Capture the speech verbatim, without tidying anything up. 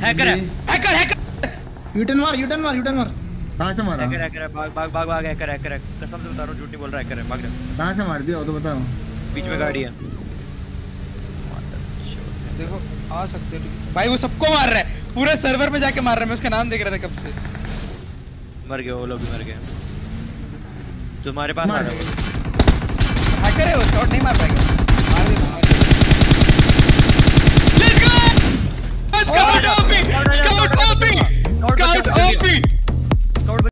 Hacker है, hacker hacker U turn मार U turn मार यूटर्न मार। कहां से मारा? हैकर हैकर भाग भाग भाग भाग हैकर हैकर है, कसम से बता रहा हूं झूठ नहीं बोल रहा, हैकर है, भाग रहा। कहां से मार दिया वो तो बताओ। बीच में गाड़ी है, देखो आ सकते हो भाई, वो सबको मार रहा है, पूरे सर्वर में जाके मार रहा है। मैं उसका नाम देख रहा था कब से। मर गए वो लोग भी मर गए। तुम्हारे पास आ रहा है, हैकर है वो, शॉट नहीं मार पाएगा।